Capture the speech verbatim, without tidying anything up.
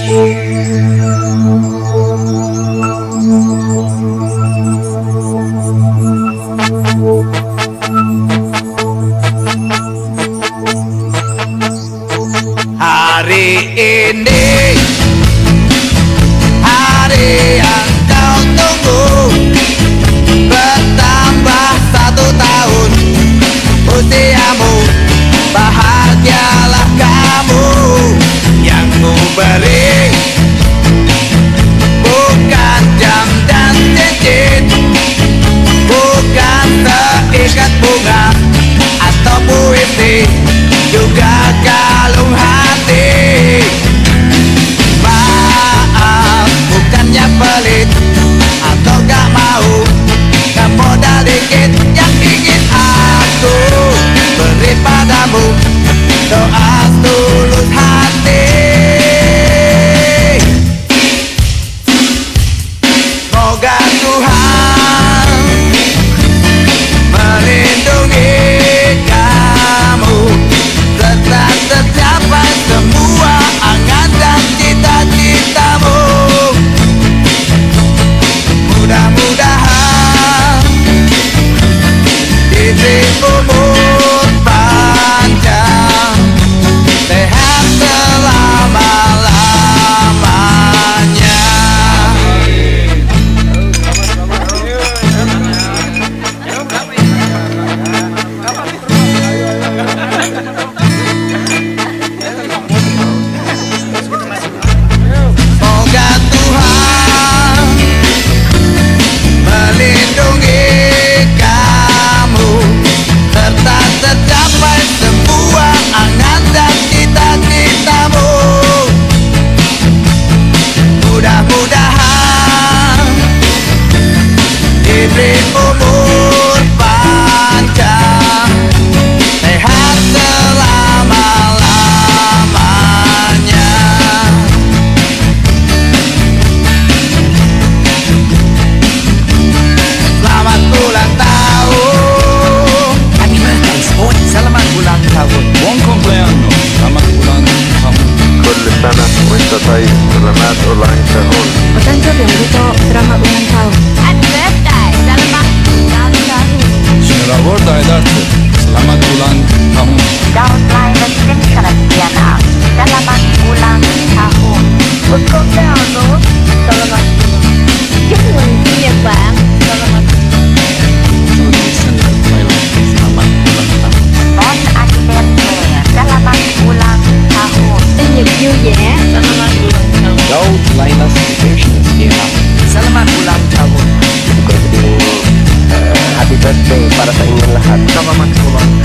Hari ini hari yang kau tunggu, bertambah satu tahun usiamu. Bahagialah kamu, yang ku beri bukan jam dan cincin, bukan seikat bunga atau puisi, juga kalung hati. Maaf, bukannya pelit atau gak mau, gak modal dikit yang ingin aku beri padamu, doa tulus hati. Semoga Tuhan melindungi kamu, serta tercapai semua angan dan cita-citamu. Mudah-mudahan diberi umur panjang, sehat selama-lamanya. Semoga Tuhan melindungi kamu, serta tercapai semua angan dan cita-citamu. Mudah-mudahan diberi umur panjang, sehat selama-lamanya. Selamat ulang tahun. Happy birthday, Sport. Selamat ulang tahun. Buon compleanno, selamat ulang tahun. كل سنة وانت طيب. سلامات ulang tahun. Otanjou yang Buto, selamat ulang tahun. Happy birthday, selamat ulang tahun. Selamat birthday, Darte. Selamat ulang tahun. Daun Linus Christiana, selamat ulang tahun. Buon compleanno, selamat. Chúc mừng sinh nhật bạn, selamat. Selamat ulang tahun. Bon anniversaire, selamat ulang tahun. Sinh nhật vui vẻ, Selamat ulang tahun. Daud Linus Christiana. Selamat ulang tahun. Happy birthday para sa inyong lahat. Selamat ulang